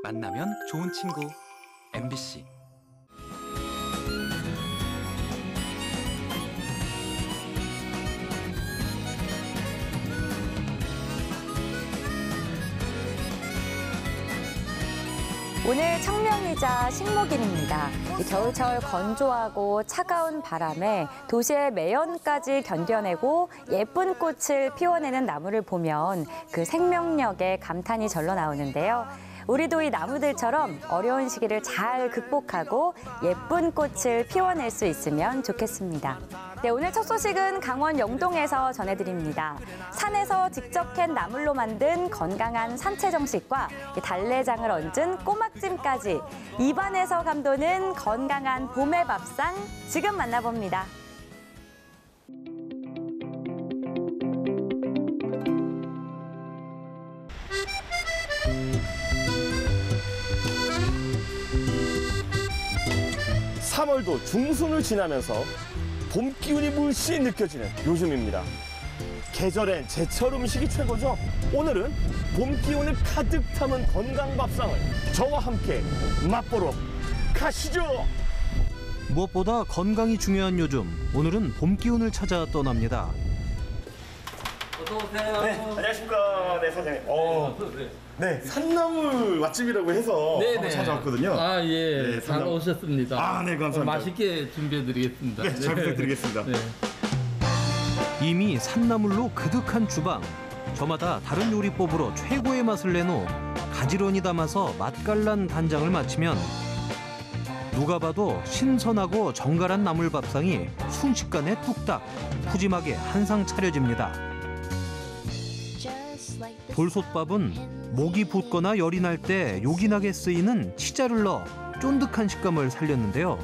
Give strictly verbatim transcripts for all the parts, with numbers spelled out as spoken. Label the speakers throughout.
Speaker 1: 만나면 좋은 친구 엠비씨.
Speaker 2: 오늘 청명이자 식목일입니다. 이 겨울철 건조하고 차가운 바람에 도시의 매연까지 견뎌내고 예쁜 꽃을 피워내는 나무를 보면 그 생명력에 감탄이 절로 나오는데요. 우리도 이 나무들처럼 어려운 시기를 잘 극복하고 예쁜 꽃을 피워낼 수 있으면 좋겠습니다. 네, 오늘 첫 소식은 강원 영동에서 전해드립니다. 산에서 직접 캔 나물로 만든 건강한 산채 정식과 달래장을 얹은 꼬막찜까지 입안에서 감도는 건강한 봄의 밥상 지금 만나봅니다.
Speaker 3: 삼월도 중순을 지나면서 봄 기운이 물씬 느껴지는 요즘입니다. 계절엔 제철 음식이 최고죠. 오늘은 봄 기운을 가득 담은 건강 밥상을 저와 함께 맛보러 가시죠.
Speaker 4: 무엇보다 건강이 중요한 요즘, 오늘은 봄 기운을 찾아 떠납니다.
Speaker 5: 어서 오세요.
Speaker 3: 네, 안녕하십니까. 네, 사장님. 어, 네, 산나물 맛집이라고 해서 한번 찾아왔거든요.
Speaker 5: 아, 예.
Speaker 3: 네,
Speaker 5: 잘
Speaker 3: 산나물.
Speaker 5: 오셨습니다.
Speaker 3: 아, 네, 감사합니다.
Speaker 5: 맛있게 준비해드리겠습니다.
Speaker 3: 네, 잘 부탁드리겠습니다.
Speaker 5: 네.
Speaker 4: 이미 산나물로 그득한 주방, 저마다 다른 요리법으로 최고의 맛을 내놓 가지런히 담아서 맛깔난 간장을 마치면 누가 봐도 신선하고 정갈한 나물 밥상이 순식간에 뚝딱 푸짐하게 한 상 차려집니다. 돌솥밥은 목이 붓거나 열이 날 때 요긴하게 쓰이는 치자를 넣어 쫀득한 식감을 살렸는데요.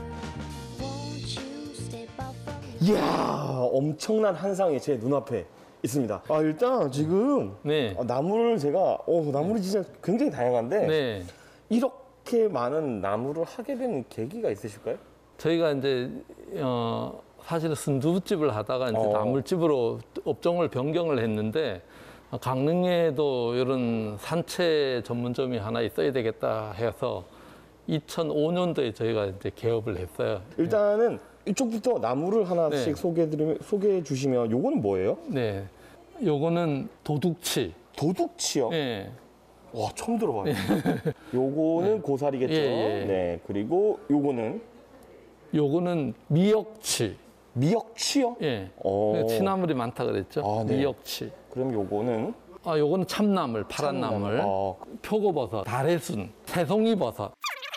Speaker 3: 이야, 엄청난 한 상이 제 눈앞에 있습니다. 아, 일단 지금
Speaker 5: 네.
Speaker 3: 아, 나물을 제가 어, 나물이 진짜 굉장히 다양한데
Speaker 5: 네.
Speaker 3: 이렇게 많은 나물을 하게 된 계기가 있으실까요?
Speaker 5: 저희가 이제, 어, 사실은 순두부집을 하다가 이제
Speaker 3: 어.
Speaker 5: 나물집으로 업종을 변경을 했는데, 강릉에도 이런 산채 전문점이 하나 있어야 되겠다 해서 이천오 년도에 저희가 이제 개업을 했어요.
Speaker 3: 일단은 이쪽부터 나물을 하나씩
Speaker 5: 네.
Speaker 3: 소개해드리면 소개해 주시면 요거는 뭐예요?
Speaker 5: 네. 요거는 도둑치.
Speaker 3: 도둑치요?
Speaker 5: 예.
Speaker 3: 와, 처음 들어봐요. 요거는
Speaker 5: 네.
Speaker 3: 고사리겠죠?
Speaker 5: 예, 예.
Speaker 3: 네. 그리고 요거는
Speaker 5: 요거는 미역치.
Speaker 3: 미역치요?
Speaker 5: 예.
Speaker 3: 어.
Speaker 5: 취나물이 많다 그랬죠?
Speaker 3: 아, 네.
Speaker 5: 미역치.
Speaker 3: 그럼 요거는
Speaker 5: 아, 요거는 참나물, 파란
Speaker 3: 참나물.
Speaker 5: 나물,
Speaker 3: 어.
Speaker 5: 표고버섯, 다래순, 새송이버섯.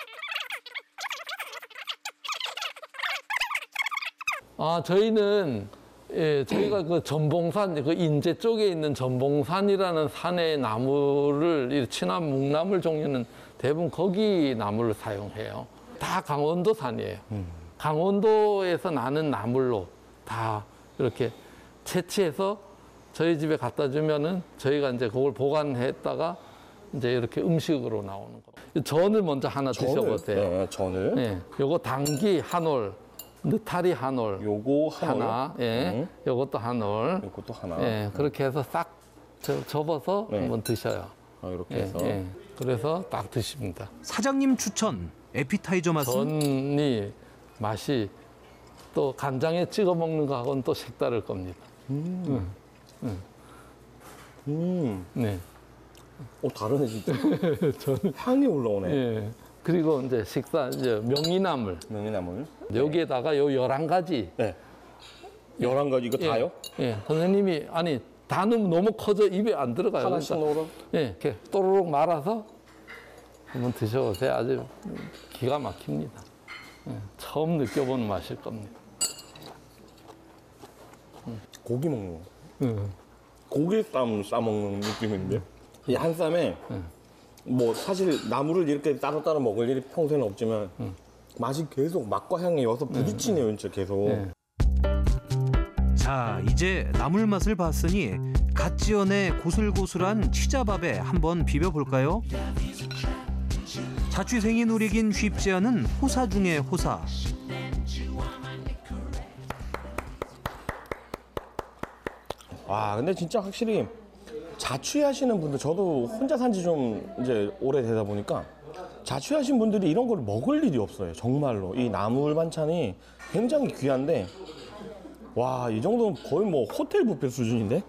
Speaker 5: 아, 저희는 예, 저희가 그 전봉산, 그 인제 쪽에 있는 전봉산이라는 산의 나무를, 이 취나물, 묵나물 종류는 대부분 거기 나무를 사용해요. 다 강원도산이에요.
Speaker 3: 음.
Speaker 5: 강원도에서 나는 나물로 다 이렇게 채취해서 저희 집에 갖다 주면은 저희가 이제 그걸 보관했다가 이제 이렇게 음식으로 나오는 거. 전을 먼저 하나
Speaker 3: 전을,
Speaker 5: 드셔보세요.
Speaker 3: 네, 전을.
Speaker 5: 네, 요거 당귀 한 올, 느타리 한 올,
Speaker 3: 요거 하나.
Speaker 5: 하나, 예,
Speaker 3: 음.
Speaker 5: 요것도 한 올,
Speaker 3: 요것도 하나.
Speaker 5: 예, 그렇게 해서 싹 저- 접어서
Speaker 3: 네.
Speaker 5: 한번 드셔요.
Speaker 3: 아, 이렇게
Speaker 5: 예,
Speaker 3: 해서.
Speaker 5: 예. 그래서 딱 드십니다.
Speaker 4: 사장님 추천 에피타이저 맛은
Speaker 5: 전이 맛이 또 간장에 찍어 먹는 거하고는 또 색다를 겁니다.
Speaker 3: 음.
Speaker 5: 네.
Speaker 3: 어, 다르네, 진짜.
Speaker 5: 전,
Speaker 3: 향이 올라오네.
Speaker 5: 예. 그리고 이제 식사, 이제 명이나물.
Speaker 3: 명이나물.
Speaker 5: 여기에다가 요 열한 가지.
Speaker 3: 네. 열한 가지 이거
Speaker 5: 예.
Speaker 3: 다요?
Speaker 5: 예. 선생님이, 아니, 다 넣으면 너무 커져 입에 안 들어가요.
Speaker 3: 하나씩
Speaker 5: 그러니까
Speaker 3: 넣으라?
Speaker 5: 예. 이렇게 또르륵 말아서 한번 드셔보세요. 아주 기가 막힙니다. 예. 처음 느껴보는 맛일 겁니다.
Speaker 3: 고기 먹는 거.
Speaker 5: 음.
Speaker 3: 고기 쌈 싸먹는 느낌인데. 이 한 쌈에 뭐 사실 나물을 이렇게 따로따로 먹을 일이 평소에는 없지만 맛이 계속 맛과 향이 여서 부딪히네요, 진짜 계속.
Speaker 5: 네.
Speaker 4: 자, 이제 나물 맛을 봤으니 갓 지어내 고슬고슬한 치자밥에 한번 비벼볼까요? 자취생이 누리긴 쉽지 않은 호사 중의 호사.
Speaker 3: 아, 근데 진짜 확실히 자취하시는 분들, 저도 혼자 산 지 좀 이제 오래되다 보니까 자취하신 분들이 이런 걸 먹을 일이 없어요. 정말로. 이 나물 반찬이 굉장히 귀한데, 와, 이 정도는 거의 뭐 호텔 뷔페 수준인데?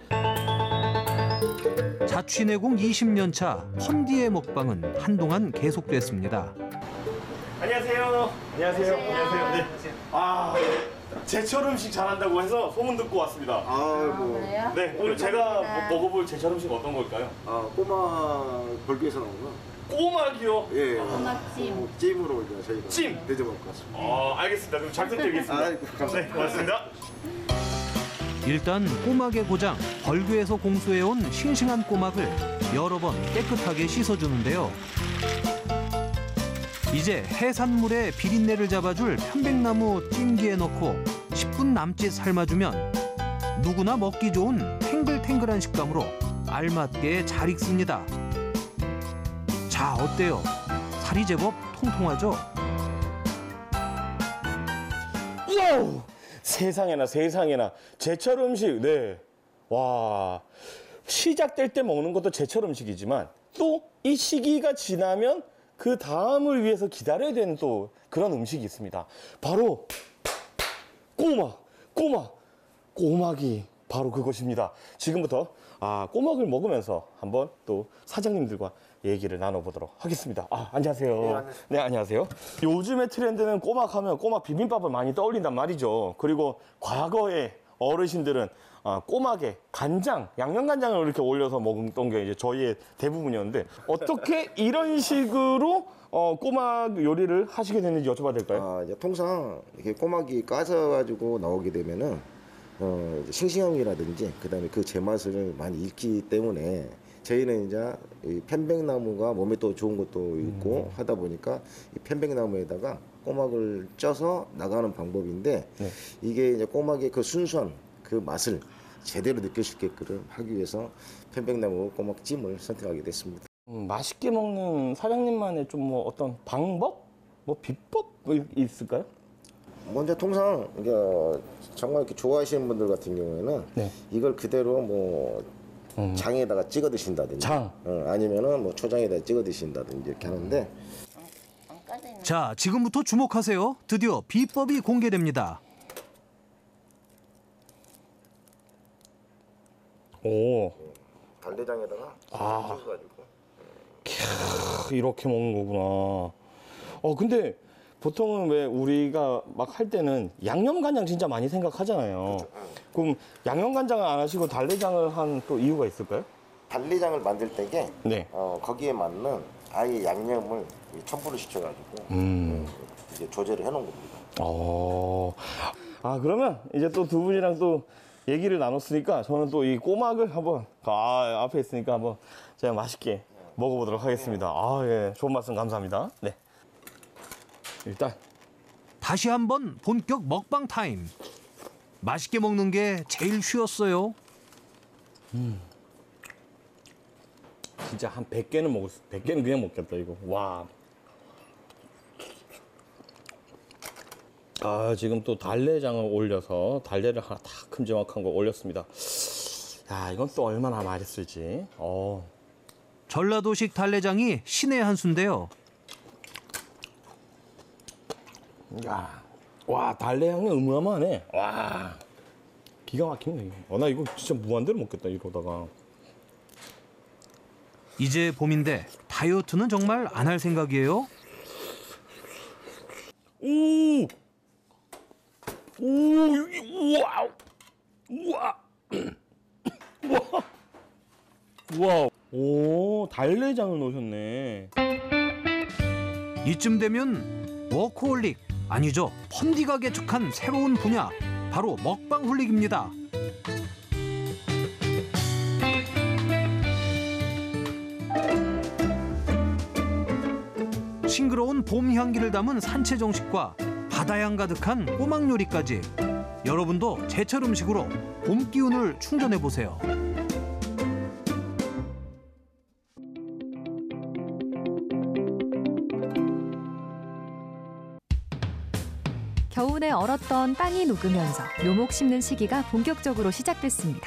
Speaker 4: 자취 내공 이십 년 차 펀디의 먹방은 한동안 계속됐습니다.
Speaker 3: 안녕하세요. 안녕하세요. 안녕하세요. 네. 아, 제철 음식 잘한다고 해서 소문 듣고 왔습니다.
Speaker 6: 아이고.
Speaker 3: 네, 오늘 제가 뭐 먹어볼 제철 음식 어떤 걸까요?
Speaker 6: 아, 꼬마 벌기에서 나온 거.
Speaker 3: 꼬막이요?
Speaker 6: 예.
Speaker 7: 꼬막찜.
Speaker 6: 찜으로 이제 저희가
Speaker 3: 찜?
Speaker 6: 대접 먹을 것 같습니다.
Speaker 3: 아, 알겠습니다. 그럼 잘 부탁드리겠습니다.
Speaker 6: 아이고, 감사합니다.
Speaker 3: 네, 고맙습니다.
Speaker 4: 일단 꼬막의 고장 벌교에서 공수해온 싱싱한 꼬막을 여러 번 깨끗하게 씻어주는데요. 이제 해산물에 비린내를 잡아줄 편백나무 찜기에 넣고 십 분 남짓 삶아주면 누구나 먹기 좋은 탱글탱글한 식감으로 알맞게 잘 익습니다. 자, 어때요? 살이 제법 통통하죠?
Speaker 3: 와우! 세상에나 세상에나 제철 음식. 네. 와. 시작될 때 먹는 것도 제철 음식이지만 또 이 시기가 지나면 그 다음을 위해서 기다려야 되는 또 그런 음식이 있습니다. 바로 꼬막, 꼬막, 꼬막이 바로 그것입니다. 지금부터 아, 꼬막을 먹으면서 한번 또 사장님들과 얘기를 나눠보도록 하겠습니다. 아, 안녕하세요. 네, 안녕하세요. 네, 안녕하세요. 요즘의 트렌드는 꼬막 하면 꼬막 비빔밥을 많이 떠올린단 말이죠. 그리고 과거에 어르신들은 아, 꼬막에 간장, 양념간장을 이렇게 올려서 먹던 게 이제 저희의 대부분이었는데 어떻게 이런 식으로 어, 꼬막 요리를 하시게 됐는지 여쭤봐도 될까요?
Speaker 6: 아, 이제 통상 이렇게 꼬막이 까져가지고 나오게 되면은 어, 이제 싱싱함이라든지 그다음에 그 제맛을 많이 잃기 때문에 저희는 이제 이 편백나무가 몸에 또 좋은 것도 있고 음. 하다 보니까 이 편백나무에다가 꼬막을 쪄서 나가는 방법인데 네. 이게 이제 꼬막의 그 순수한 그 맛을 제대로 느낄 수 있게끔 하기 위해서 편백나무 꼬막찜을 선택하게 됐습니다.
Speaker 3: 음, 맛있게 먹는 사장님만의 좀 뭐 어떤 방법? 뭐 비법 뭐 있을까요?
Speaker 6: 먼저 통상 이게 정말 이렇게 좋아하시는 분들 같은 경우에는
Speaker 3: 네.
Speaker 6: 이걸 그대로 뭐
Speaker 3: 음.
Speaker 6: 장에다가 찍어 드신다든지
Speaker 3: 장.
Speaker 6: 어, 아니면은 뭐 초장에다 찍어 드신다든지 이렇게 하는데
Speaker 4: 자, 지금부터 주목하세요. 드디어 비법이 공개됩니다.
Speaker 3: 오,
Speaker 6: 달래장에다가
Speaker 3: 아.
Speaker 6: 찍어가지고
Speaker 3: 캬, 이렇게 먹는 거구나. 어, 근데 보통은 왜 우리가 막 할 때는 양념간장 진짜 많이 생각하잖아요. 그럼 양념간장을 안 하시고 달래장을 한 또 이유가 있을까요?
Speaker 6: 달래장을 만들 때게
Speaker 3: 네.
Speaker 6: 어, 거기에 맞는 아예 양념을 첨부를 시켜가지고
Speaker 3: 음.
Speaker 6: 이제 조절을 해놓은 겁니다.
Speaker 3: 어. 아, 그러면 이제 또 두 분이랑 또 얘기를 나눴으니까 저는 또 이 꼬막을 한번 아, 앞에 있으니까 한번 제가 맛있게 먹어보도록 하겠습니다. 아, 예. 좋은 말씀 감사합니다. 네. 일단
Speaker 4: 다시 한번 본격 먹방 타임. 맛있게 먹는 게 제일 쉬웠어요.
Speaker 3: 음. 진짜 한 백 개는 먹을 수, 백 개는 그냥 먹겠다, 이거. 와. 아, 지금 또 달래장을 올려서 달래를 하나 딱 큼지막한 거 올렸습니다. 야, 이건 또 얼마나 맛있을지. 어.
Speaker 4: 전라도식 달래장이 신의 한 수인데요.
Speaker 3: 야, 와, 달래 향이 어마어마하네. 와, 기가 막히네. 어, 나 이거 진짜 무한대로 먹겠다, 이러다가.
Speaker 4: 이제 봄인데 다이어트는 정말 안 할 생각이에요?
Speaker 3: 오! 오, 여기, 우와! 우와! 우와! 우와! 오, 달래장을 넣으셨네.
Speaker 4: 이쯤 되면 워커홀릭, 아니죠, 펀디가 개척한 새로운 분야, 바로 먹방 홀릭입니다. 싱그러운 봄 향기를 담은 산채 정식과 바다향 가득한 꼬막 요리까지, 여러분도 제철 음식으로 봄 기운을 충전해 보세요.
Speaker 8: 겨우내 얼었던 땅이 녹으면서 묘목 심는 시기가 본격적으로 시작됐습니다.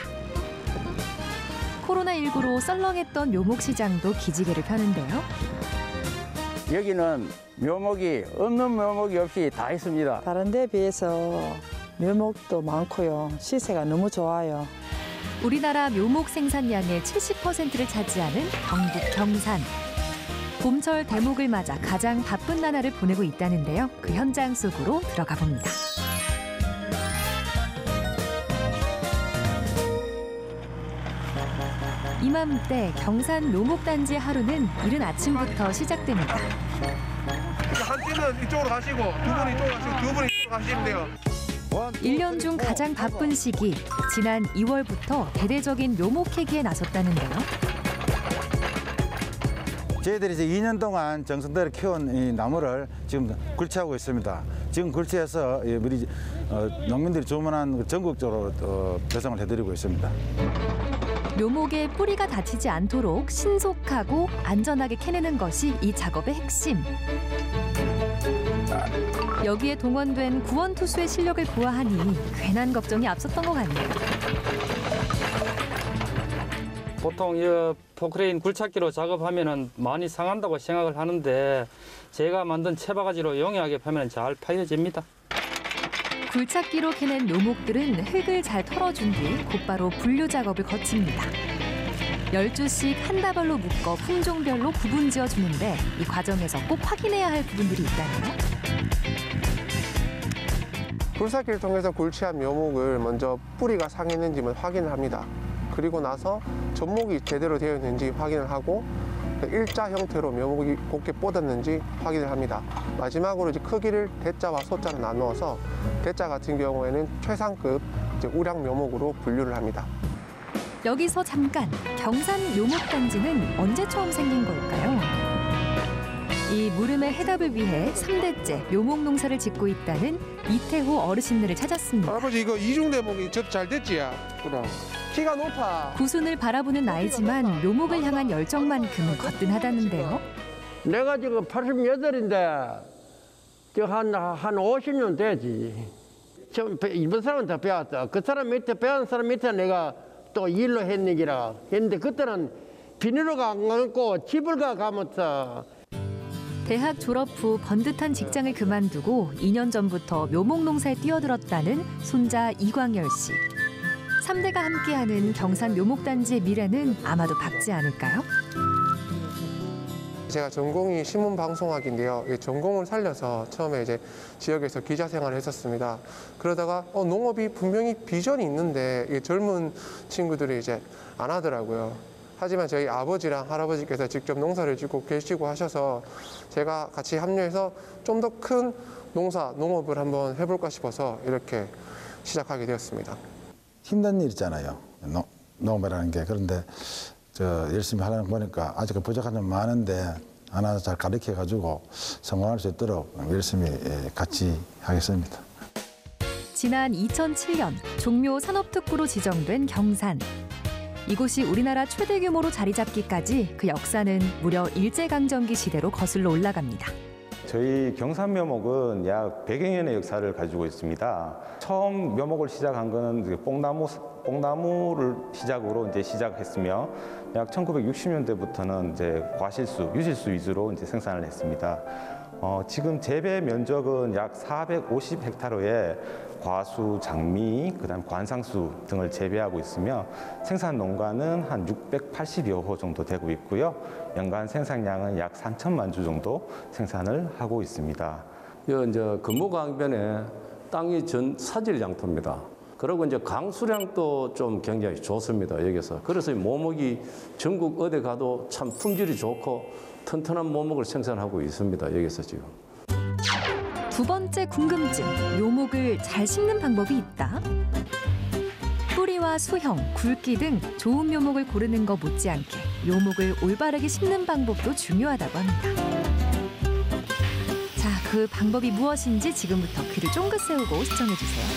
Speaker 8: 코로나십구로 썰렁했던 묘목 시장도 기지개를 펴는데요.
Speaker 7: 여기는 묘목이 없는 묘목이 없이 다 있습니다.
Speaker 9: 다른 데 비해서 묘목도 많고요. 시세가 너무 좋아요.
Speaker 8: 우리나라 묘목 생산량의 칠십 퍼센트를 차지하는 경북 경산. 봄철 대목을 맞아 가장 바쁜 나날을 보내고 있다는데요. 그 현장 속으로 들어가 봅니다. 이맘때 경산 묘목단지의 하루는 이른 아침부터 시작됩니다.
Speaker 10: 한 팀은 이쪽으로 가시고 두 분이 이쪽으로 가시고 두 분이 이쪽으로 가시면 돼요.
Speaker 8: 일 년 중 가장 바쁜 시기, 지난 이월부터 대대적인 묘목 캐기에 나섰다는데요.
Speaker 11: 저희들이 이제 이 년 동안 정성대로 키운 이 나무를 지금 굴치하고 있습니다. 지금 굴치해서 우리 농민들이 주문한 전국적으로 배송을 해드리고 있습니다.
Speaker 8: 묘목의 뿌리가 다치지 않도록 신속하고 안전하게 캐내는 것이 이 작업의 핵심. 여기에 동원된 구원투수의 실력을 보아하니 괜한 걱정이 앞섰던 것 같네요.
Speaker 12: 보통 이 포크레인 굴착기로 작업하면 많이 상한다고 생각을 하는데 제가 만든 채바가지로 용이하게 파면 잘 파여집니다.
Speaker 8: 굴착기로 캐낸 묘목들은 흙을 잘 털어준 뒤 곧바로 분류 작업을 거칩니다. 열두 씩 한 다발로 묶어 품종별로 구분 지어주는데 이 과정에서 꼭 확인해야 할 부분들이 있다네요.
Speaker 10: 굴삭기를 통해서 굴치한 묘목을 먼저 뿌리가 상했는지 확인을 합니다. 그리고 나서 접목이 제대로 되어 있는지 확인을 하고 일자 형태로 묘목이 곱게 뻗었는지 확인을 합니다. 마지막으로 이제 크기를 대자와 소자로 나누어서 대자 같은 경우에는 최상급 이제 우량 묘목으로 분류를 합니다.
Speaker 8: 여기서 잠깐, 경산 묘목단지는 언제 처음 생긴 걸까요? 이 물음의 해답을 위해 삼 대째 묘목 농사를 짓고 있다는 이태호 어르신들을 찾았습니다.
Speaker 10: 아버지 이거 이중 대목이 저 잘 됐지? 그럼. 키가 높아.
Speaker 8: 구순을 바라보는 나이지만 묘목을 향한 열정만큼은 거뜬하다는데요.
Speaker 7: 내가 지금 팔십팔인데 한, 한 오십 년 되지. 이번 사람한테 배웠다. 그 사람 밑에 배운 사람 밑에 내가 또 일로 했는기라 했는데 그때는 비닐로가 안 가고 집을 가 가면서
Speaker 8: 대학 졸업 후 번듯한 직장을 그만두고 이 년 전부터 묘목 농사에 뛰어들었다는 손자 이광열 씨. 삼 대가 함께하는 경산 묘목단지의 미래는 아마도 밝지 않을까요?
Speaker 10: 제가 전공이 신문방송학인데요. 이 전공을 살려서 처음에 이제 지역에서 기자 생활을 했었습니다. 그러다가 어, 농업이 분명히 비전이 있는데 이 젊은 친구들이 이제 안 하더라고요. 하지만 저희 아버지랑 할아버지께서 직접 농사를 짓고 계시고 하셔서 제가 같이 합류해서 좀 더 큰 농사, 농업을 한번 해볼까 싶어서 이렇게 시작하게 되었습니다.
Speaker 11: 힘든 일이잖아요. 농, 농업이라는 게. 그런데 저 열심히 하려는 거 보니까 아직 부족한 점 많은데 하나 잘 가르쳐가지고 성공할 수 있도록 열심히 같이 하겠습니다.
Speaker 8: 지난 이천칠 년 종묘 산업특구로 지정된 경산. 이곳이 우리나라 최대 규모로 자리 잡기까지 그 역사는 무려 일제강점기 시대로 거슬러 올라갑니다.
Speaker 13: 저희 경산 묘목은 약 백여 년의 역사를 가지고 있습니다. 처음 묘목을 시작한 것은 뽕나무, 뽕나무를 시작으로 이제 시작했으며 약 천구백육십 년대부터는 이제 과실수, 유실수 위주로 이제 생산을 했습니다. 어, 지금 재배 면적은 약 사백오십 헥타르에 과수, 장미, 그다음 관상수 등을 재배하고 있으며 생산 농가는 한 육백팔십여 호 정도 되고 있고요. 연간 생산량은 약 삼천만 주 정도 생산을 하고 있습니다.
Speaker 14: 이 이제 금호강변에 땅이 전 사질 양토입니다. 그리고 이제 강수량도 좀 굉장히 좋습니다. 여기서. 그래서 묘목이 전국 어디 가도 참 품질이 좋고 튼튼한 묘목을 생산하고 있습니다. 여기서 지금.
Speaker 8: 두 번째 궁금증, 묘목을 잘 심는 방법이 있다? 뿌리와 수형, 굵기 등 좋은 묘목을 고르는 것 못지않게 묘목을 올바르게 심는 방법도 중요하다고 합니다. 자, 그 방법이 무엇인지 지금부터 귀를 쫑긋 세우고 시청해주세요.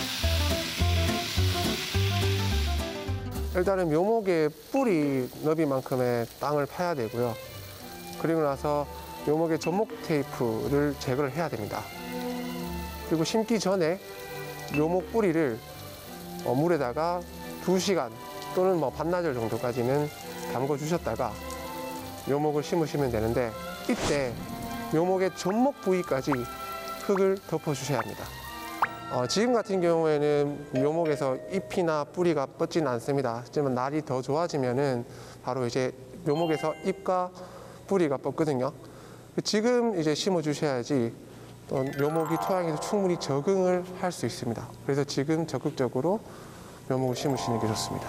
Speaker 10: 일단은 묘목의 뿌리 너비만큼의 땅을 파야 되고요. 그리고 나서 묘목의 접목 테이프를 제거를 해야 됩니다. 그리고 심기 전에 묘목 뿌리를 물에다가 두 시간 또는 뭐 반나절 정도까지는 담궈 주셨다가 묘목을 심으시면 되는데 이때 묘목의 전목 부위까지 흙을 덮어주셔야 합니다. 어, 지금 같은 경우에는 묘목에서 잎이나 뿌리가 뻗지는 않습니다. 하지만 날이 더 좋아지면은 바로 이제 묘목에서 잎과 뿌리가 뻗거든요. 지금 이제 심어 주셔야지 또 묘목이 토양에서 충분히 적응을 할 수 있습니다. 그래서 지금 적극적으로 묘목을 심으시는 게 좋습니다.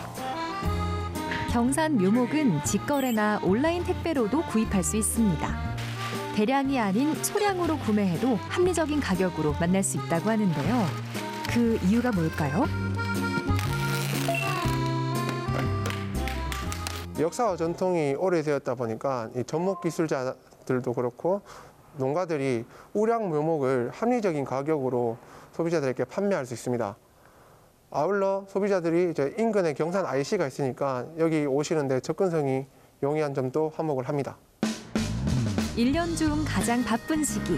Speaker 8: 경산 묘목은 직거래나 온라인 택배로도 구입할 수 있습니다. 대량이 아닌 소량으로 구매해도 합리적인 가격으로 만날 수 있다고 하는데요. 그 이유가 뭘까요?
Speaker 10: 역사와 전통이 오래되었다 보니까 이 전목 기술자들도 그렇고 농가들이 우량 묘목을 합리적인 가격으로 소비자들에게 판매할 수 있습니다. 아울러 소비자들이 이제 인근에 경산 아이씨가 있으니까 여기 오시는데 접근성이 용이한 점도 한몫을 합니다.
Speaker 8: 일 년 중 가장 바쁜 시기.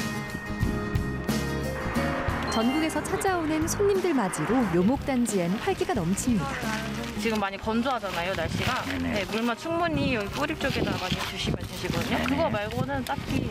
Speaker 8: 전국에서 찾아오는 손님들 맞이로 묘목단지엔 활기가 넘칩니다.
Speaker 15: 지금 많이 건조하잖아요, 날씨가. 네, 물만 충분히 여기 뿌리 쪽에다 많이 주시면 되시거든요. 그거 말고는 딱히.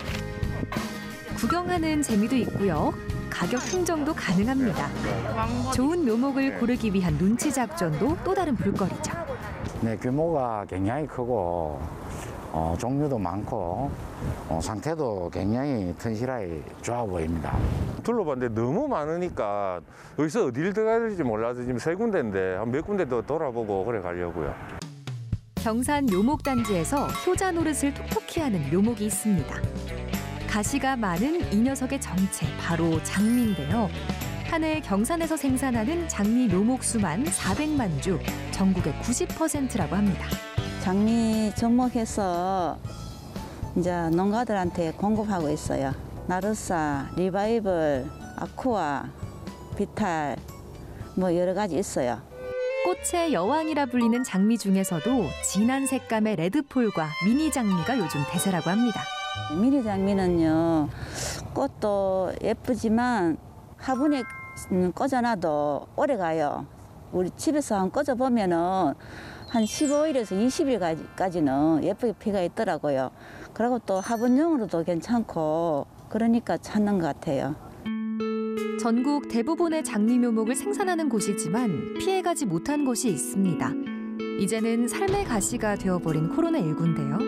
Speaker 8: 구경하는 재미도 있고요. 가격 흥정도 가능합니다. 좋은 묘목을 고르기 위한 눈치 작전도 또 다른 볼거리죠.
Speaker 16: 네, 규모가 굉장히 크고 어, 종류도 많고 어, 상태도 굉장히 튼실하게 좋아 보입니다.
Speaker 17: 둘러봤는데 너무 많으니까 여기서 어디를 들어가야 될지 몰라서 지금 세 군데인데 한 몇 군데 더 돌아보고 그래 가려고요.
Speaker 8: 경산 묘목단지에서 효자 노릇을 톡톡히 하는 묘목이 있습니다. 가시가 많은 이 녀석의 정체, 바로 장미인데요. 한 해 경산에서 생산하는 장미 묘목 수만 사백만 주, 전국의 구십 퍼센트라고 합니다.
Speaker 18: 장미 접목해서 이제 농가들한테 공급하고 있어요. 나르사, 리바이벌, 아쿠아, 비탈 뭐 여러 가지 있어요.
Speaker 8: 꽃의 여왕이라 불리는 장미 중에서도 진한 색감의 레드폴과 미니 장미가 요즘 대세라고 합니다.
Speaker 18: 미니 장미는요, 꽃도 예쁘지만 화분에 꽂아놔도 오래 가요. 우리 집에서 한번 꽂아보면은 한 십오 일에서 이십 일까지는 예쁘게 피가 있더라고요. 그리고 또 화분용으로도 괜찮고 그러니까 찾는 것 같아요.
Speaker 8: 전국 대부분의 장미 묘목을 생산하는 곳이지만 피해가지 못한 곳이 있습니다. 이제는 삶의 가시가 되어버린 코로나십구인데요.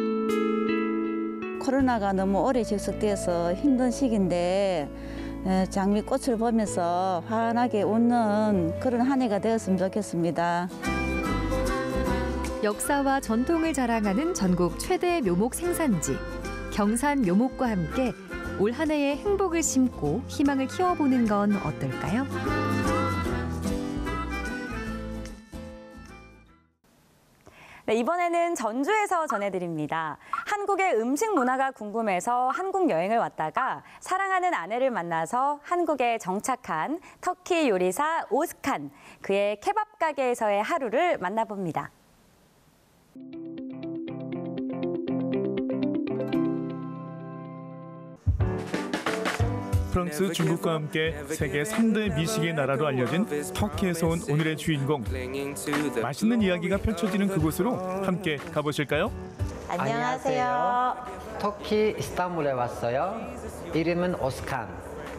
Speaker 18: 코로나가 너무 오래 지속돼서 힘든 시기인데 장미꽃을 보면서 환하게 웃는 그런 한 해가 되었으면 좋겠습니다.
Speaker 8: 역사와 전통을 자랑하는 전국 최대의 묘목 생산지 경산 묘목과 함께 올 한 해의 행복을 심고 희망을 키워보는 건 어떨까요?
Speaker 2: 네, 이번에는 전주에서 전해드립니다. 한국의 음식 문화가 궁금해서 한국 여행을 왔다가 사랑하는 아내를 만나서 한국에 정착한 터키 요리사 오스칸, 그의 케밥 가게에서의 하루를 만나봅니다.
Speaker 19: 프랑스, 중국과 함께 세계 삼 대 미식의 나라로 알려진 터키에서 온 오늘의 주인공. 맛있는 이야기가 펼쳐지는 그곳으로 함께 가보실까요?
Speaker 20: 안녕하세요. 터키 이스탄불에 왔어요. 이름은 오스칸.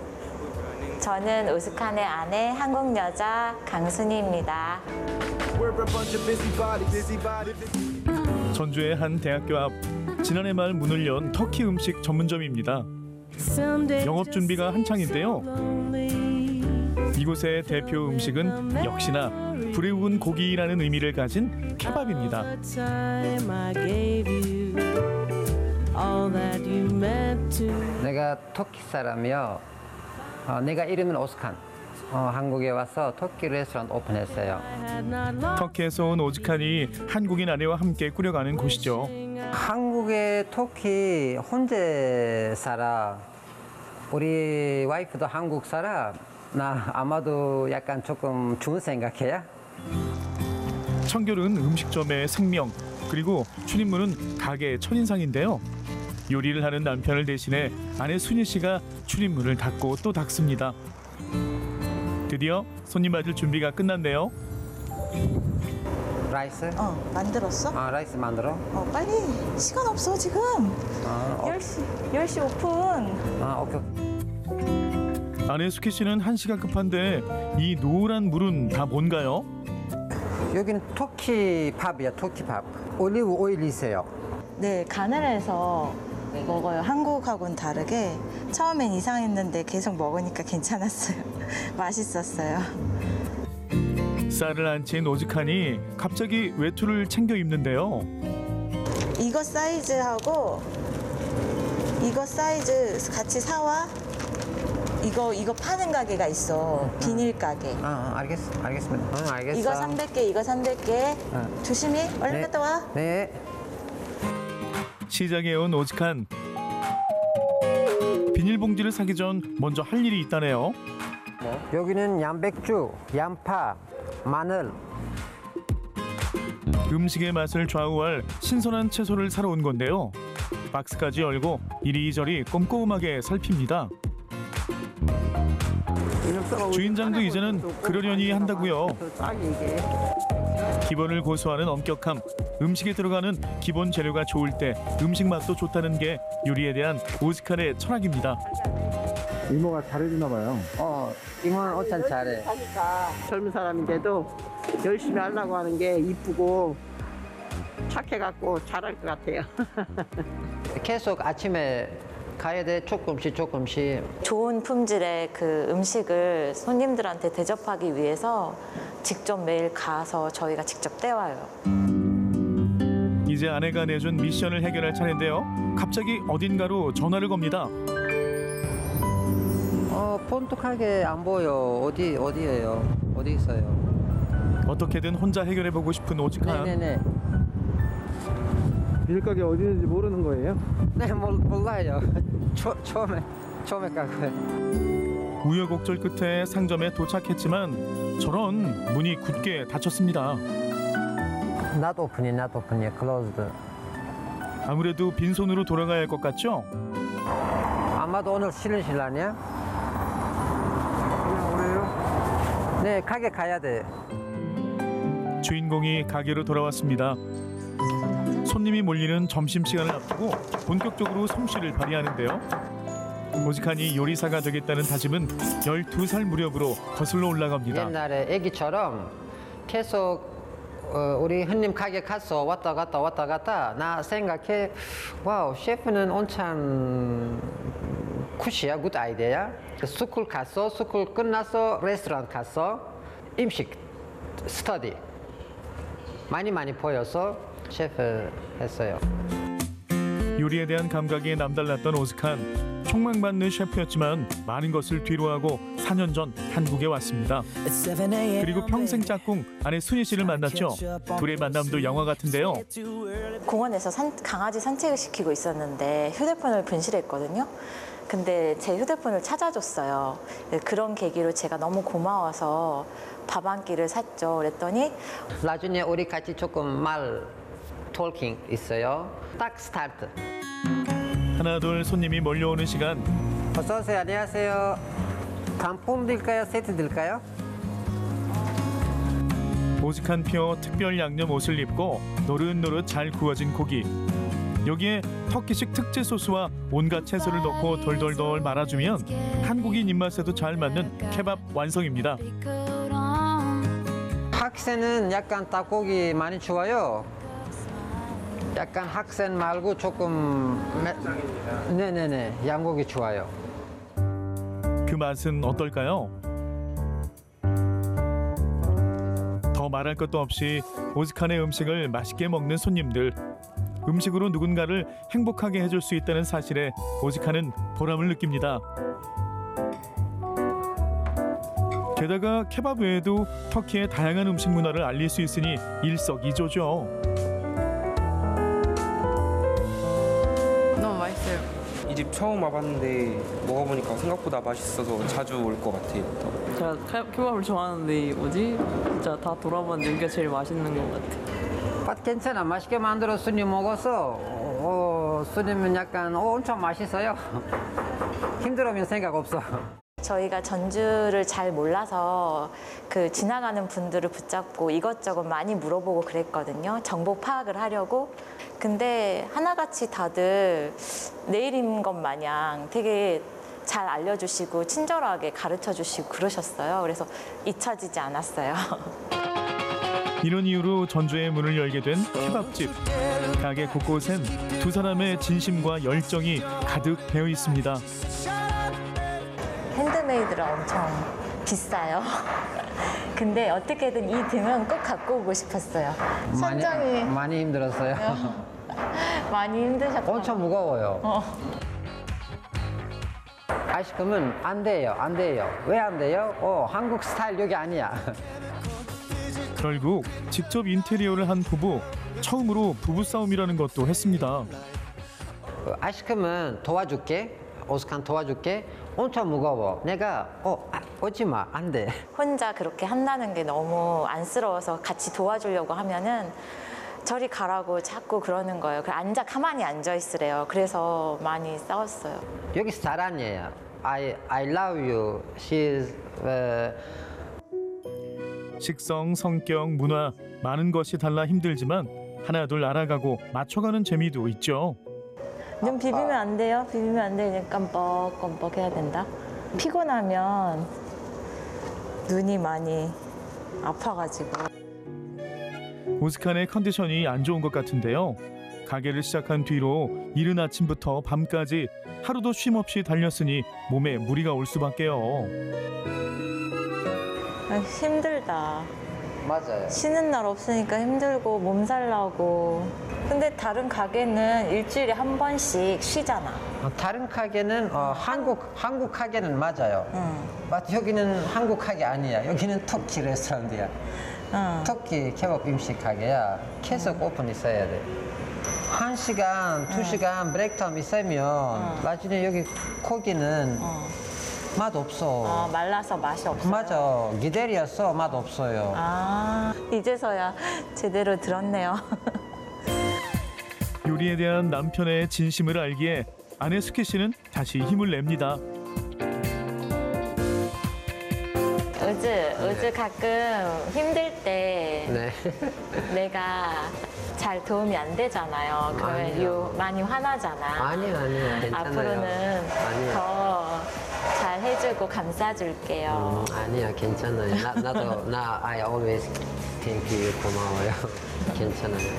Speaker 21: 저는 오스칸의 아내 한국 여자 강순희입니다.
Speaker 19: 전주의 한 대학교 앞 지난해 말 문을 연 터키 음식 전문점입니다. 영업 준비가 한창인데요. 이곳의 대표 음식은 역시나 불에 구운 고기라는 의미를 가진 케밥입니다.
Speaker 20: 내가 터키 사람이요. 어, 내가 이름은 오스칸. 어, 한국에 와서 터키 레스토랑 오픈했어요.
Speaker 19: 터키에서 온 오즈칸이 한국인 아내와 함께 꾸려가는 곳이죠.
Speaker 20: 한국에 터키 혼자 살아. 우리 와이프도 한국 살아. 나 아마도 약간 조금 좋은 생각해요.
Speaker 19: 청결은 음식점의 생명, 그리고 출입문은 가게의 첫인상인데요. 요리를 하는 남편을 대신해 아내 순희 씨가 출입문을 닫고 또 닫습니다. 드디어 손님 맞을 준비가 끝났네요.
Speaker 20: 라이스?
Speaker 1: 어, 만들었어?
Speaker 20: 아, 라이스 만들어?
Speaker 1: 어, 빨리. 시간 없어, 지금.
Speaker 20: 아, 어.
Speaker 1: 열 시, 열 시 오픈.
Speaker 20: 아, 오케이.
Speaker 19: 아내 수키 씨는 한시가 급한데 이 노란 물은 다 뭔가요?
Speaker 20: 여기는 토끼 팝이야, 토끼 팝. 올리브 오일이세요.
Speaker 1: 네, 간을 해서 먹어요. 한국하고는 다르게. 처음엔 이상했는데 계속 먹으니까 괜찮았어요. 맛있었어요.
Speaker 19: 쌀을 안 친 오즈칸이 갑자기 외투를 챙겨 입는데요.
Speaker 1: 이거 사이즈하고 이거 사이즈 같이 사와. 이거 이거 파는 가게가 있어. 비닐 가게.
Speaker 20: 아, 알겠, 알겠습니다. 응, 알겠어.
Speaker 1: 이거 삼백 개, 이거 삼백 개.
Speaker 20: 응.
Speaker 1: 조심히. 얼른
Speaker 20: 네.
Speaker 1: 갔다 와.
Speaker 20: 네.
Speaker 19: 시장에 온 오즈칸. 비닐봉지를 사기 전 먼저 할 일이 있다네요.
Speaker 20: 여기는 양배추, 양파, 마늘.
Speaker 19: 음식의 맛을 좌우할 신선한 채소를 사러 온 건데요. 박스까지 열고 이리저리 꼼꼼하게 살핍니다. 주인장도 이제는 그러려니 한다고요. 기본을 고수하는 엄격함, 음식에 들어가는 기본 재료가 좋을 때 음식 맛도 좋다는 게 요리에 대한 오즈칸의 철학입니다.
Speaker 11: 이모가 잘해주나 봐요.
Speaker 20: 어, 이모는 어참 잘해.
Speaker 7: 하니까 젊은 사람인데도 열심히 하려고 하는 게 이쁘고 착해갖고 잘할 것 같아요.
Speaker 20: 계속 아침에 가야 돼, 조금씩 조금씩.
Speaker 21: 좋은 품질의 그 음식을 손님들한테 대접하기 위해서 직접 매일 가서 저희가 직접 떼와요.
Speaker 19: 이제 아내가 내준 미션을 해결할 차례인데요. 갑자기 어딘가로 전화를 겁니다.
Speaker 20: 어, 본톡하게 안 보여. 어디, 어디예요? 어디 있어요?
Speaker 19: 어떻게든 혼자 해결해보고 싶은 오즈칸.
Speaker 20: 네네네.
Speaker 22: 비닐가게 어디 있는지 모르는 거예요?
Speaker 20: 네, 몰, 몰라요. 초, 처음에, 처음에 가고요.
Speaker 19: 우여곡절 끝에 상점에 도착했지만 저런 문이 굳게 닫혔습니다.
Speaker 20: Not opening, not opening, closed.
Speaker 19: 아무래도 빈손으로 돌아가야 할 것 같죠?
Speaker 20: 아마도 오늘 쉬는 실 아니야? 그냥 오래요? 네, 가게 가야 돼.
Speaker 19: 주인공이 가게로 돌아왔습니다. 손님이 몰리는 점심시간을 앞두고 본격적으로 솜씨를 발휘하는데요. 오즈칸이 요리사가 되겠다는 다짐은 열두 살 무렵으로 거슬러 올라갑니다.
Speaker 20: 옛날에 애기처럼 계속 어, 우리 흔님 가게 가서 왔다 갔다 왔다 갔다 나 생각해 와우 셰프는 온찬 굿이야 굿 아이디어야. 스쿨 갔어 스쿨 끝나서 레스토랑 갔어 음식 스터디 많이 많이 보여서 셰프 했어요.
Speaker 19: 요리에 대한 감각이 남달랐던 오즈칸. 촉망받는 셰프였지만 많은 것을 뒤로하고 사 년 전 한국에 왔습니다. 그리고 평생 짝꿍 아내 순희 씨를 만났죠. 둘의 만남도 영화 같은데요.
Speaker 21: 공원에서 산, 강아지 산책을 시키고 있었는데 휴대폰을 분실했거든요. 근데 제 휴대폰을 찾아줬어요. 그런 계기로 제가 너무 고마워서 밥 한 끼를 샀죠. 그랬더니
Speaker 20: 나중에 우리 같이 조금 말 톨킹 있어요. 딱 스타트.
Speaker 19: 하나둘 손님이 몰려오는 시간.
Speaker 20: 어서 오세요. 안녕하세요. 단품 드릴까요? 세트 드릴까요?
Speaker 19: 오즈칸 표 특별 양념 옷을 입고 노릇노릇 잘 구워진 고기. 여기에 터키식 특제 소스와 온갖 채소를 넣고 돌돌돌 말아주면 한국인 입맛에도 잘 맞는 케밥 완성입니다.
Speaker 20: 학생은 약간 닭고기 많이 좋아요. 약간 학생 말고 조금 매... 네네네 양고기 좋아요.
Speaker 19: 그 맛은 어떨까요? 더 말할 것도 없이 오즈칸의 음식을 맛있게 먹는 손님들. 음식으로 누군가를 행복하게 해줄 수 있다는 사실에 오즈칸은 보람을 느낍니다. 게다가 케밥 외에도 터키의 다양한 음식 문화를 알릴 수 있으니 일석이조죠.
Speaker 23: 이 집 처음 와봤는데 먹어보니까 생각보다 맛있어서 자주 올 것 같아요.
Speaker 24: 제가 케- 케밥을 좋아하는데 뭐지? 진짜 다 돌아봤는데 여기가 제일 맛있는 것 같아요.
Speaker 20: 밥 괜찮아. 맛있게 만들어 손님 먹어서 어, 손님은 약간 어, 엄청 맛있어요. 힘들으면 생각 없어.
Speaker 21: 저희가 전주를 잘 몰라서 그 지나가는 분들을 붙잡고 이것저것 많이 물어보고 그랬거든요. 정보 파악을 하려고. 근데 하나같이 다들 내일인 것 마냥 되게 잘 알려주시고 친절하게 가르쳐주시고 그러셨어요. 그래서 잊혀지지 않았어요.
Speaker 19: 이런 이유로 전주의 문을 열게 된 케밥집. 가게 곳곳엔 두 사람의 진심과 열정이 가득 배어 있습니다.
Speaker 21: 핸드메이드라 엄청 비싸요. 근데 어떻게든 이 등은 꼭 갖고 오고 싶었어요.
Speaker 20: 많이,
Speaker 21: 선정이
Speaker 20: 많이 힘들었어요.
Speaker 21: 많이 힘드셨어요.
Speaker 20: 엄청 무거워요.
Speaker 21: 어.
Speaker 20: 아이스크림은 안 돼요, 안 돼요. 왜 안 돼요? 어, 한국 스타일 여기 아니야.
Speaker 19: 결국 직접 인테리어를 한 부부. 처음으로 부부싸움이라는 것도 했습니다.
Speaker 20: 그 아이스크림은 도와줄게. 오스칸 도와줄게. 엄청 무거워. 내가 어, 아, 오지 마. 안 돼.
Speaker 21: 혼자 그렇게 한다는 게 너무 안쓰러워서 같이 도와주려고 하면은 저리 가라고 자꾸 그러는 거예요. 그 앉아 가만히 앉아 있으래요. 그래서 많이 싸웠어요.
Speaker 20: 여기 스타일 아니에요. I I love you. She's uh,
Speaker 19: 식성, 성격, 문화 많은 것이 달라 힘들지만 하나둘 알아가고 맞춰가는 재미도 있죠.
Speaker 21: 눈 비비면 안 돼요. 비비면 안 돼. 그냥 깜빡깜빡 해야 된다. 피곤하면 눈이 많이 아파가지고.
Speaker 19: 오스칸의 컨디션이 안 좋은 것 같은데요. 가게를 시작한 뒤로 이른 아침부터 밤까지 하루도 쉼 없이 달렸으니 몸에 무리가 올 수밖에요.
Speaker 21: 아, 힘들다.
Speaker 20: 맞아요.
Speaker 21: 쉬는 날 없으니까 힘들고 몸살 나고. 근데 다른 가게는 일주일에 한 번씩 쉬잖아.
Speaker 20: 어, 다른 가게는 어, 한국 한국 가게는 맞아요. 응. 여기는 한국 가게 아니야. 여기는 터키 레스토랑이야. 응. 터키 케밥 음식 가게야. 계속 응. 오픈 있어야 돼. 한 시간, 두 응. 시간 브레이크 타임 있으면 응. 나중에 여기 고기는 응. 맛 없어.
Speaker 21: 아, 말라서 맛이 없어요?
Speaker 20: 맞아. 기다렸어. 맛 없어요.
Speaker 21: 아, 이제서야 제대로 들었네요.
Speaker 19: 요리에 대한 남편의 진심을 알기에 아내 수키 씨는 다시 힘을 냅니다.
Speaker 21: 우즈, 우즈 가끔 힘들 때
Speaker 20: 네.
Speaker 21: 내가 잘 도움이 안 되잖아요. 그러면 요 많이 화나잖아.
Speaker 20: 아니요, 아니요. 괜찮아요.
Speaker 21: 앞으로는
Speaker 20: 아니요.
Speaker 21: 더 잘 해주고 감싸줄게요.
Speaker 20: 음, 아니야, 괜찮아요. 나, 나도, 나, I always thank you. 고마워요. 괜찮아요.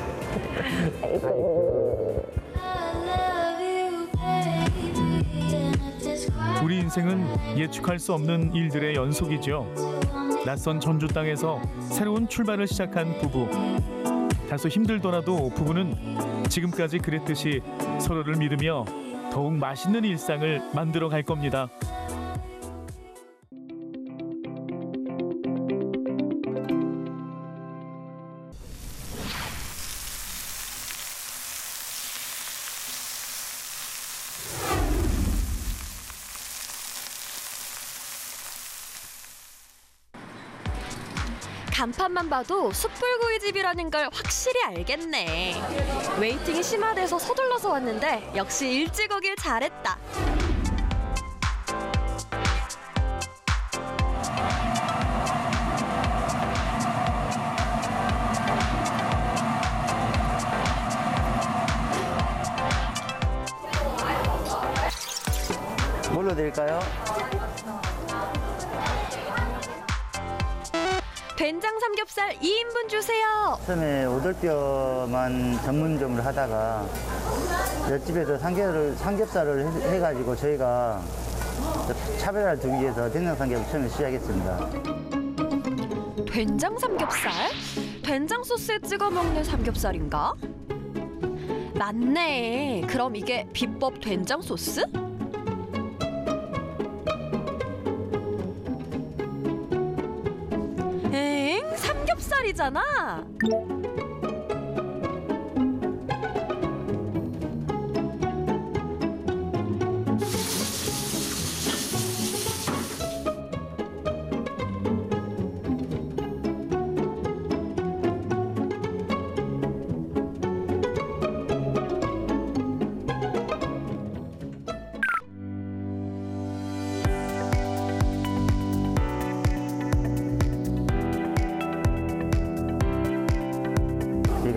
Speaker 19: 우리 인생은 예측할 수 없는 일들의 연속이죠. 낯선 전주 땅에서 새로운 출발을 시작한 부부. 다소 힘들더라도 부부는 지금까지 그랬듯이 서로를 믿으며 더욱 맛있는 일상을 만들어 갈 겁니다.
Speaker 3: 간판만 봐도 숯불구이집이라는 걸 확실히 알겠네. 웨이팅이 심화돼서 서둘러서 왔는데 역시 일찍 오길 잘했다.
Speaker 4: 뭘로 드릴까요?
Speaker 3: 된장 삼겹살 이 인분 주세요.
Speaker 4: 처음에 오돌뼈만 전문점을 하다가 옆집에서 삼겹을, 삼겹살을 해, 해가지고 저희가 차별화를 두기 위해서 된장 삼겹을 처음에 시작했습니다.
Speaker 3: 된장 삼겹살? 된장 소스에 찍어 먹는 삼겹살인가? 맞네. 그럼 이게 비법 된장 소스? 엥? 삼겹살이잖아.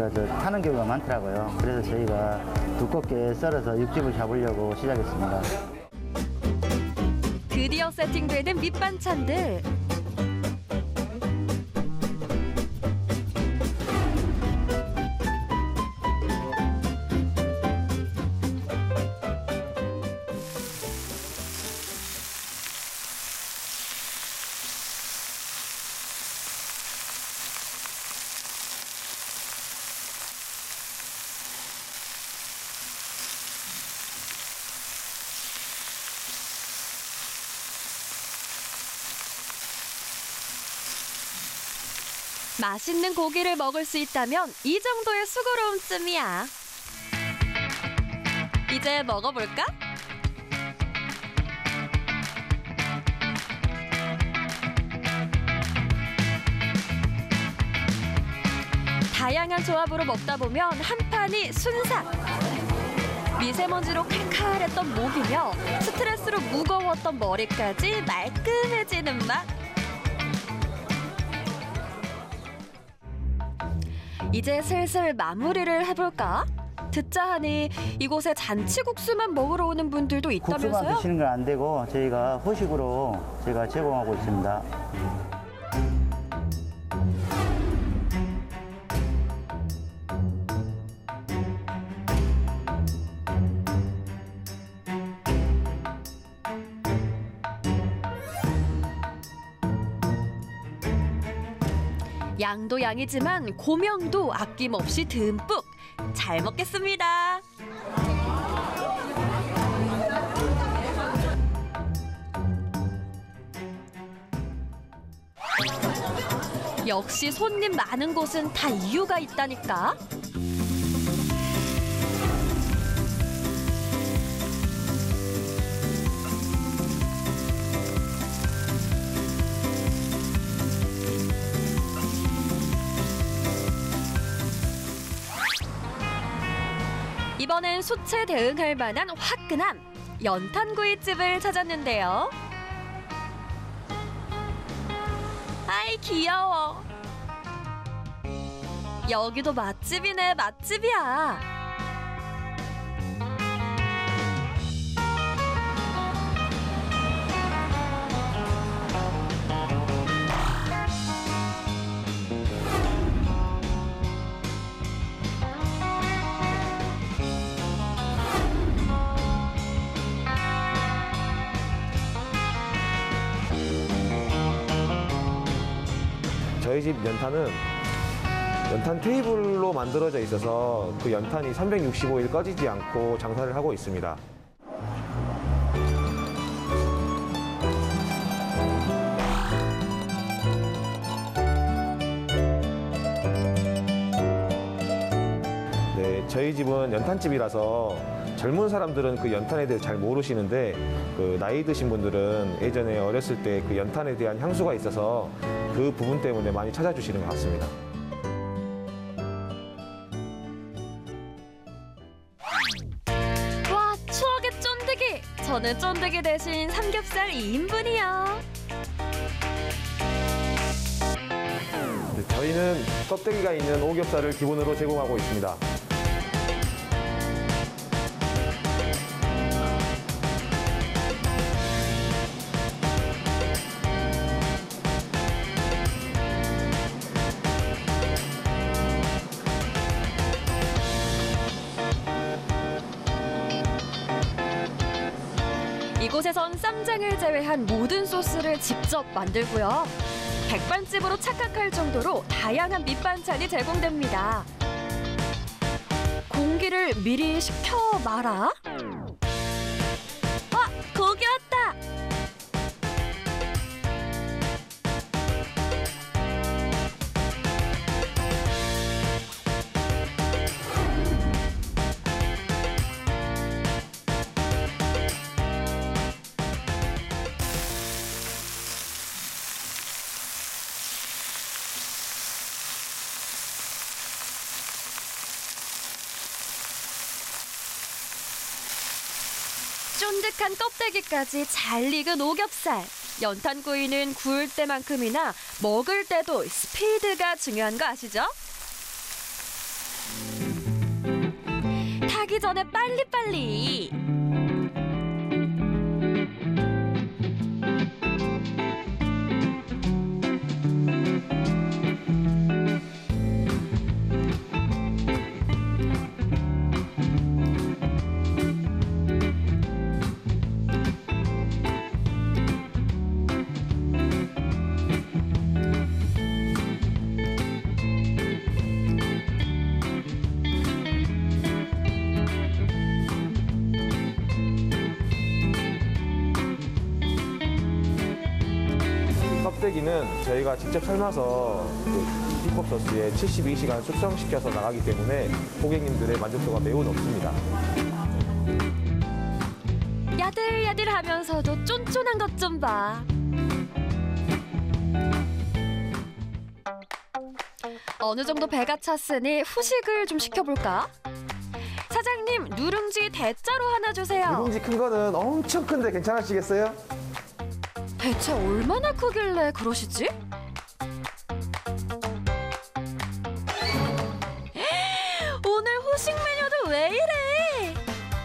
Speaker 4: 저, 저 타는 경우가 많더라고요. 그래서 저희가 두껍게 썰어서 육즙을 잡으려고 시작했습니다.
Speaker 3: 드디어 세팅되는 밑반찬들. 맛있는 고기를 먹을 수 있다면 이 정도의 수고로움쯤이야. 이제 먹어볼까? 다양한 조합으로 먹다 보면 한 판이 순삭. 미세먼지로 칼칼했던 목이며 스트레스로 무거웠던 머리까지 말끔해지는 맛. 이제 슬슬 마무리를 해볼까? 듣자 하니 이곳에 잔치국수만 먹으러 오는 분들도 있다면서요?
Speaker 4: 국수만 드시는 건 안 되고 저희가 후식으로 저희가 제공하고 있습니다.
Speaker 3: 양도 양이지만 고명도 아낌없이 듬뿍. 잘 먹겠습니다. 역시 손님 많은 곳은 다 이유가 있다니까. 이번엔 수채 대응할 만한 화끈함 연탄구이집을 찾았는데요. 아이 귀여워. 여기도 맛집이네, 맛집이야.
Speaker 5: 저희 집 연탄은 연탄 테이블로 만들어져 있어서 그 연탄이 삼백육십오 일 꺼지지 않고 장사를 하고 있습니다. 네, 저희 집은 연탄집이라서 젊은 사람들은 그 연탄에 대해 잘 모르시는데 그 나이 드신 분들은 예전에 어렸을 때 그 연탄에 대한 향수가 있어서 그 부분 때문에 많이 찾아주시는 것 같습니다.
Speaker 3: 와, 추억의 쫀득이! 저는 쫀득이 대신 삼겹살 이 인분이요.
Speaker 5: 네, 저희는 껍데기가 있는 오겹살을 기본으로 제공하고 있습니다.
Speaker 3: 이곳에선 쌈장을 제외한 모든 소스를 직접 만들고요. 백반집으로 착각할 정도로 다양한 밑반찬이 제공됩니다. 공기를 미리 식혀마라? 아, 고기 왔다! 쫀득한 껍데기까지 잘 익은 오겹살. 연탄구이는 구울 때만큼이나 먹을 때도 스피드가 중요한 거 아시죠? 타기 전에 빨리빨리.
Speaker 5: 껍데기는 저희가 직접 삶아서 그 비법 소스에 칠십이 시간 숙성시켜서 나가기 때문에 고객님들의 만족도가 매우 높습니다.
Speaker 3: 야들야들하면서도 쫀쫀한 것 좀 봐. 어느 정도 배가 찼으니 후식을 좀 시켜볼까? 사장님, 누룽지 대짜로 하나 주세요.
Speaker 5: 누룽지 큰 거는 엄청 큰데 괜찮으시겠어요?
Speaker 3: 대체 얼마나 크길래 그러시지? 오늘 후식 메뉴도 왜 이래?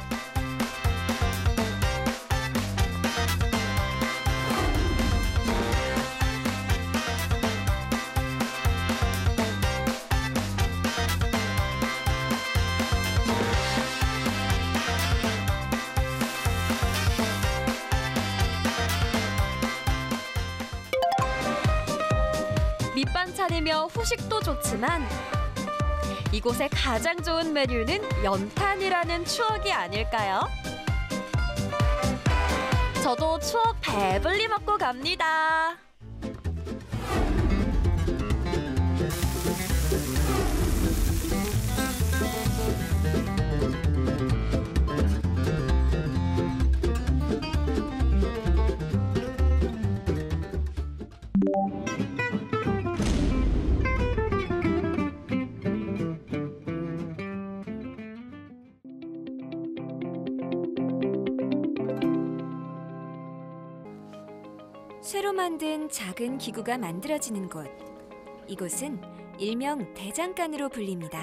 Speaker 3: 밑반찬이며 후식도 좋지만 이곳의 가장 좋은 메뉴는 연탄이라는 추억이 아닐까요? 저도 추억 배불리 먹고 갑니다.
Speaker 6: 새로 만든 작은 기구가 만들어지는 곳. 이곳은 일명 대장간으로 불립니다.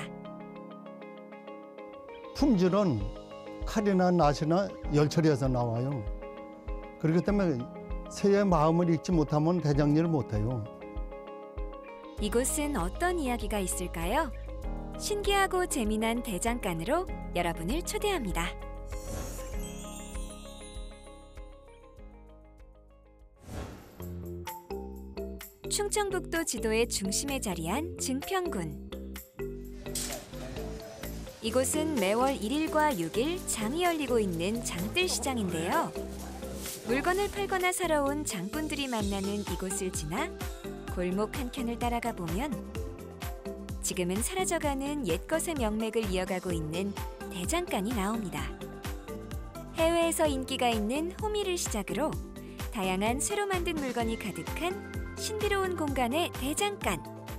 Speaker 9: 품질은 칼이나 낫이나 열처리에서 나와요. 그렇기 때문에 새의 마음을 읽지 못하면 대장일을 못해요.
Speaker 6: 이곳은 어떤 이야기가 있을까요? 신기하고 재미난 대장간으로 여러분을 초대합니다. 충청북도 지도의 중심에 자리한 증평군. 이곳은 매월 일 일과 육 일 장이 열리고 있는 장뜰시장인데요. 물건을 팔거나 사러 온 장꾼들이 만나는 이곳을 지나 골목 한켠을 따라가 보면 지금은 사라져가는 옛것의 명맥을 이어가고 있는 대장간이 나옵니다. 해외에서 인기가 있는 호미를 시작으로 다양한 새로 만든 물건이 가득한 신비로운 공간의 대장간.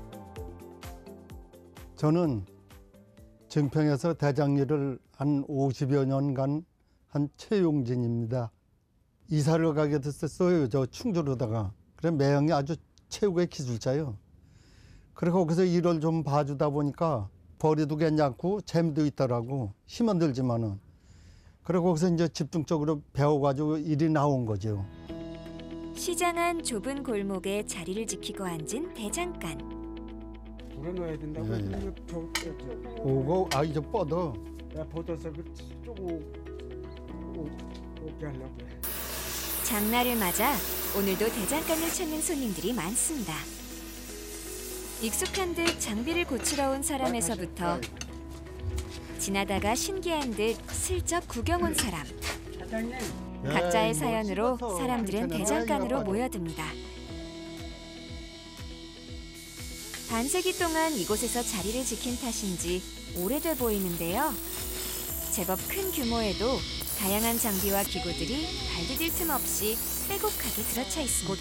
Speaker 9: 저는 증평에서 대장일을 한 오십여 년간 한 최용진입니다. 이사를 가게 됐었어요. 저 충주로다가. 그래 매형이 아주 최고의 기술자요. 그리고 거기서 일을 좀 봐주다 보니까 벌이도 괜찮고 재미도 있더라고. 힘은 들지만은. 그리고 거기서 이제 집중적으로 배워가지고 일이 나온 거죠.
Speaker 6: 시장 안 좁은 골목에 자리를 지키고 앉은 대장간.
Speaker 12: 불어넣어야 된다고.
Speaker 9: 예, 예.
Speaker 12: 저, 저, 저.
Speaker 9: 오고 아 이제 뻗어.
Speaker 12: 야 뻗어서 그 쪼고 오게 하려고 해.
Speaker 6: 장날을 맞아 오늘도 대장간을 찾는 손님들이 많습니다. 익숙한 듯 장비를 고치러 온 사람에서부터 지나다가 신기한 듯 슬쩍 구경 온 사람. 각자의 사연으로 사람들은 대장간으로 모여듭니다. 반세기 동안 이곳에서 자리를 지킨 탓인지 오래돼 보이는데요. 제법 큰 규모에도 다양한 장비와 기구들이 발디딜 틈 없이 빼곡하게 들어차 있습니다.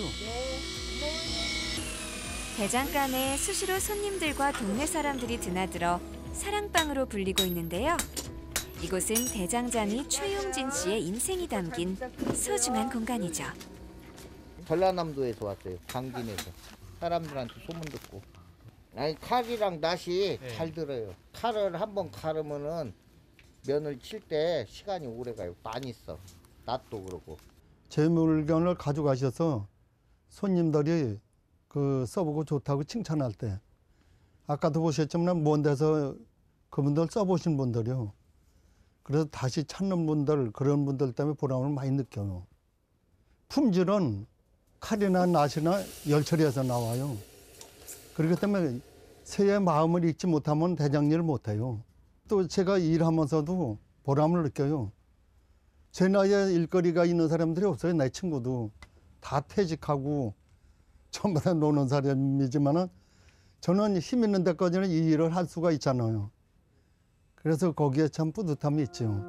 Speaker 6: 대장간에 수시로 손님들과 동네 사람들이 드나들어 사랑방으로 불리고 있는데요. 이곳은 대장장이 최용진 씨의 인생이 담긴 소중한 공간이죠.
Speaker 13: 전라남도에서 왔어요. 강진에서. 사람들한테 소문 듣고.
Speaker 10: 아니 칼이랑 낫이
Speaker 9: 네.
Speaker 10: 잘 들어요. 칼을 한번 칼으면은 면을 칠 때 시간이 오래 가요. 많이 써. 낫도 그러고.
Speaker 9: 제 물건을 가져가셔서 손님들이 그 써보고 좋다고 칭찬할 때 아까도 보셨지만 먼 데서 그분들 써보신 분들이요. 그래서 다시 찾는 분들 그런 분들 때문에 보람을 많이 느껴요. 품질은 칼이나 낫이나 열처리에서 나와요. 그렇기 때문에 새의 마음을 잊지 못하면 대장일을 못해요. 또 제가 일하면서도 보람을 느껴요. 제 나이에 일거리가 있는 사람들이 없어요. 내 친구도 다 퇴직하고 전부 다 노는 사람이지만은 저는 힘 있는 데까지는 이 일을 할 수가 있잖아요. 그래서 거기에 참 뿌듯함이 있죠.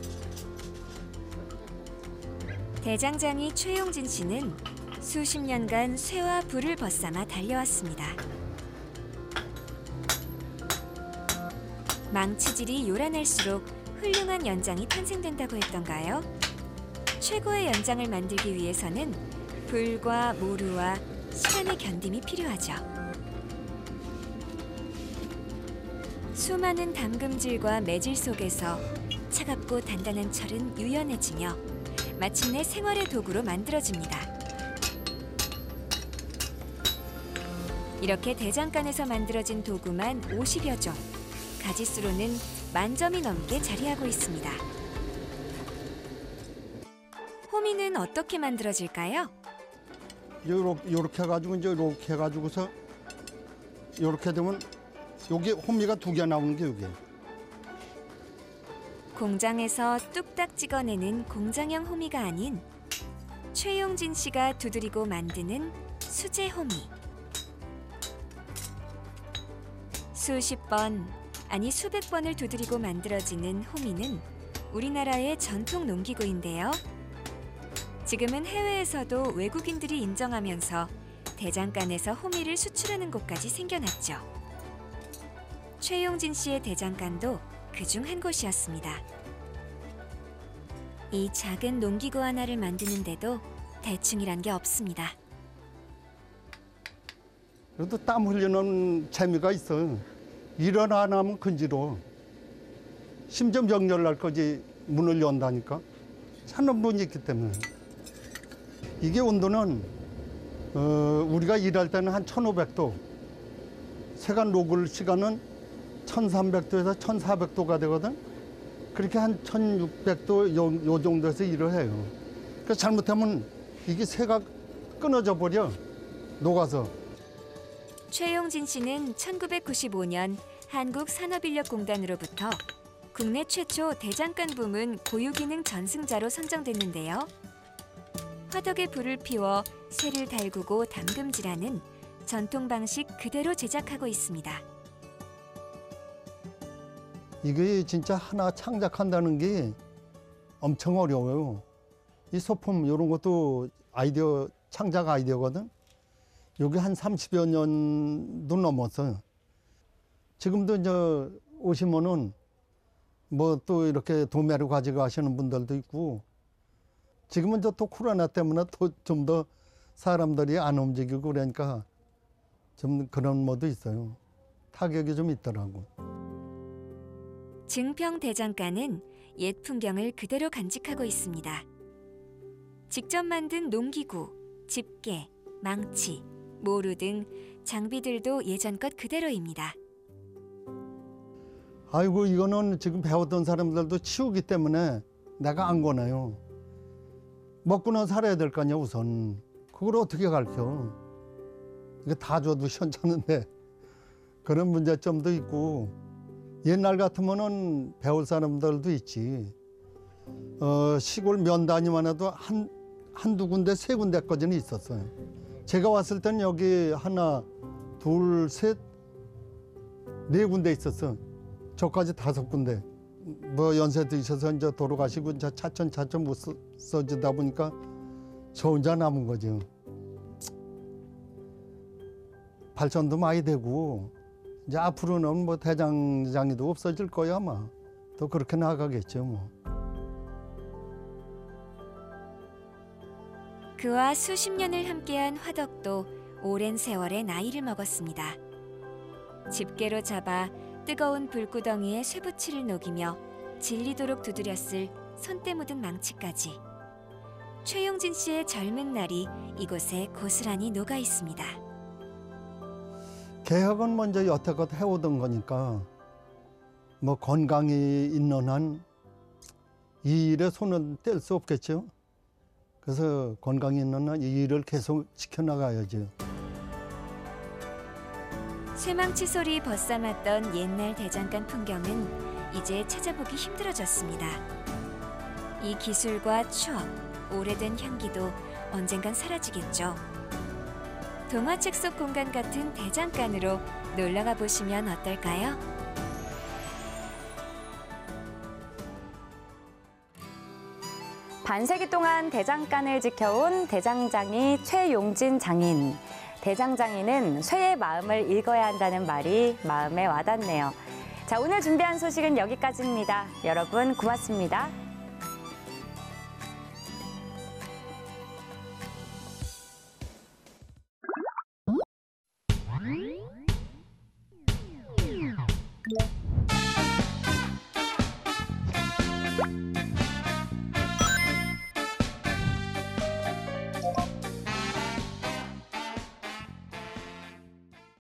Speaker 6: 대장장이 최용진 씨는 수십 년간 쇠와 불을 벗삼아 달려왔습니다. 망치질이 요란할수록 훌륭한 연장이 탄생된다고 했던가요? 최고의 연장을 만들기 위해서는 불과 모루와 시간의 견딤이 필요하죠. 수많은 담금질과 매질 속에서 차갑고 단단한 철은 유연해지며 마침내 생활의 도구로 만들어집니다. 이렇게 대장간에서 만들어진 도구만 오십여 종, 가지수로는 만 점이 넘게 자리하고 있습니다. 호미는 어떻게 만들어질까요?
Speaker 9: 요렇게, 요렇게 해가지고 이제 요렇게 해가지고서 요렇게 되면 여기 호미가 두 개 나오는 게 여기.
Speaker 6: 공장에서 뚝딱 찍어내는 공장형 호미가 아닌 최용진 씨가 두드리고 만드는 수제 호미. 수십 번, 아니 수백 번을 두드리고 만들어지는 호미는 우리나라의 전통 농기구인데요. 지금은 해외에서도 외국인들이 인정하면서 대장간에서 호미를 수출하는 곳까지 생겨났죠. 최용진 씨의 대장간도 그중 한 곳이었습니다. 이 작은 농기구 하나를 만드는데도 대충이란 게 없습니다.
Speaker 9: 그래도 땀 흘리는 재미가 있어. 일을 안 하면 근지러워. 심지어 명절날까지 문을 연다니까. 찾는 분이 있기 때문에. 이게 온도는 어, 우리가 일할 때는 한 천오백 도, 세간 녹을 시간은 천삼백 도에서 천사백 도가 되거든. 그렇게 한 천육백 도 요, 요 정도에서 일을 해요. 그러니까 잘못하면 이게 새가 끊어져 버려, 녹아서.
Speaker 6: 최용진 씨는 천구백구십오 년 한국산업인력공단으로부터 국내 최초 대장간 부문 고유기능 전승자로 선정됐는데요. 화덕에 불을 피워 쇠를 달구고 담금질하는 전통 방식 그대로 제작하고 있습니다.
Speaker 9: 이게 진짜 하나 창작한다는 게 엄청 어려워요. 이 소품 이런 것도 아이디어, 창작 아이디어거든. 여기 한 삼십여 년도 넘었어요. 지금도 이제 오시면은 뭐 또 이렇게 도매로 가져가시는 분들도 있고, 지금은 저 또 코로나 때문에 또 좀 더 사람들이 안 움직이고 그러니까 좀 그런 뭐도 있어요. 타격이 좀 있더라고.
Speaker 6: 증평 대장간은 옛 풍경을 그대로 간직하고 있습니다. 직접 만든 농기구, 집게, 망치, 모루 등 장비들도 예전 것 그대로입니다.
Speaker 9: 아이고 이거는 지금 배웠던 사람들도 치우기 때문에 내가 안 권해요. 먹고는 살아야 될 거 아니야 우선. 그걸 어떻게 가르쳐. 이게 다 줘도 시원찮은데 그런 문제점도 있고, 옛날 같으면은 배울 사람들도 있지. 어, 시골 면단위만 해도 한, 한두 군데, 세 군데까지는 있었어요. 제가 왔을 때는 여기 하나, 둘, 셋, 네 군데 있었어. 저까지 다섯 군데. 뭐 연세 드셔서 이제 돌아가시고 이제 차츰 차츰 못 써, 써주다 보니까 저 혼자 남은 거죠. 발전도 많이 되고, 이제 앞으로는 뭐 대장장이도 없어질 거야 아마. 또 그렇게 나가겠죠 뭐.
Speaker 6: 그와 수십 년을 함께한 화덕도 오랜 세월의 나이를 먹었습니다. 집게로 잡아 뜨거운 불구덩이에 쇠붙이를 녹이며 질리도록 두드렸을 손때 묻은 망치까지. 최용진 씨의 젊은 날이 이곳에 고스란히 녹아 있습니다.
Speaker 9: 개혁은 먼저 여태껏 해오던 거니까 뭐 건강이 있는 한 이 일에 손은 뗄 수 없겠죠. 그래서 건강이 있는 한 이 일을 계속 지켜나가야죠.
Speaker 6: 쇠망치 소리 벗삼았던 옛날 대장간 풍경은 이제 찾아보기 힘들어졌습니다. 이 기술과 추억, 오래된 향기도 언젠간 사라지겠죠. 동화책 속 공간 같은 대장간으로 놀러가 보시면 어떨까요?
Speaker 2: 반세기 동안 대장간을 지켜온 대장장이 최용진 장인. 대장장이는 쇠의 마음을 읽어야 한다는 말이 마음에 와닿네요. 자, 오늘 준비한 소식은 여기까지입니다. 여러분 고맙습니다.